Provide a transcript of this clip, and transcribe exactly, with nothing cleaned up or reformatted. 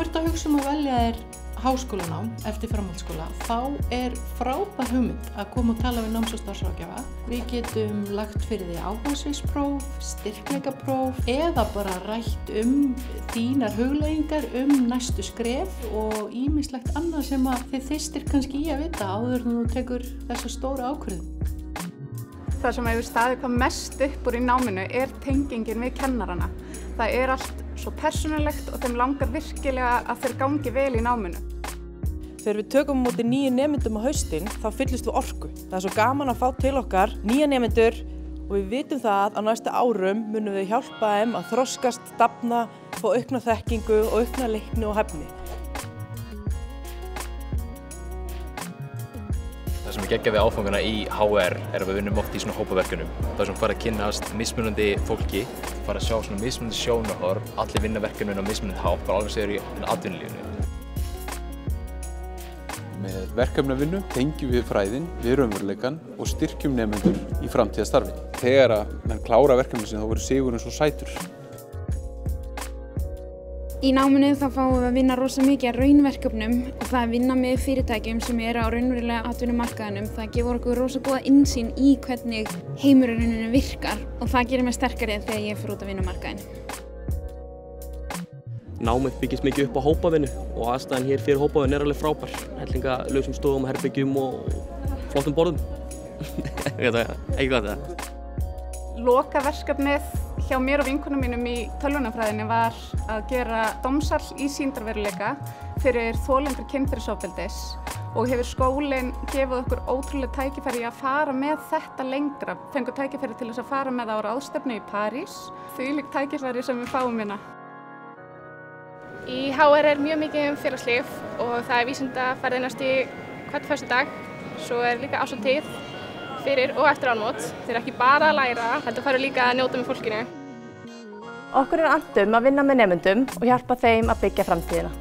ert að hugsa um að velja þér háskólanám eftir framhaldsskóla, þá er frábær hugmynd að koma og tala við náms- og starfsráðgjafa. Við getum lagt fyrir því áhugasvipspróf, styrkleikapróf eða bara rætt um þínar hugleiðingar um næstu skref og ýmislegt annað sem að þið þyrstir kannski í að vita áður en þú tekur þessa stóra ákvörðun. Það sem hefur staðið hvað mest upp úr í náminu er tengingin við kennarana. Það er allt svo persónulegt og þeim langar virkilega að þeir gangi vel í náminu. Þegar við tökum á móti nýju nemendum á haustin, þá fyllist við orku. Það er svo gaman að fá til okkar nýja nemendur og við vitum það að á næstu árum munum við hjálpa þeim að þroskast, dafna, fá aukna þekkingu og aukna leikni og hæfni. Það sem er geggjað við áfangana í H R er að við vinnum oft í svona hópaverkunum. Það sem fara að kynnast mismunandi fólki, fara að sjá svona mismunandi sjónarhorn, allir vinna verkefnin á mismunandi hátt, bara alveg séður í atvinnulífinu. Með verkefnavinnu tengjum við fræðin við raunveruleikann og styrkjum nemendur í framtíðarstarfi. Þegar að menn klára verkefni sinni þá verður sigurinn svo sætur. Í náminu þá fáum við að vinna rosa mikið að raunverkefnum og það að vinna með fyrirtækjum sem eru á raunverulega atvinnumarkaðinum. Það gefur okkur rosa góða innsýn í hvernig heimurinn virkar og það gerir mig sterkari þegar ég fer út á vinnumarkaðinn. Námið byggist mikið upp á hópavinnu og aðstæðan hér fyrir hópavinnu er alveg frábær. Hellinga lausum stofum, herbyggjum og flottum borðum. Ekki gott það. Lokaverkefnið hjá mér og vinkonum mínum í tölvunarfræðinni var að gera dómsal í sýndarveruleika fyrir þolendur kynferðisofbeldis og hefur skólinn gefið okkur ótrúlega tækifæri að fara með þetta lengra. Fengur tækifæri til þess að fara með það á ráðstefnu í París. Þvílík tækifæri sem við fáum hérna. Í H R er mjög mikið um félagslíf og það er vísindaferðinast í hvern föstudag. Svo er líka árshátíð fyrir og eftir áramót. Þeir eru ekki bara að læra, heldur fara líka að njóta með fólkinu. Okkur er annt um að vinna með nemendum og hjálpa þeim að byggja framtíðina.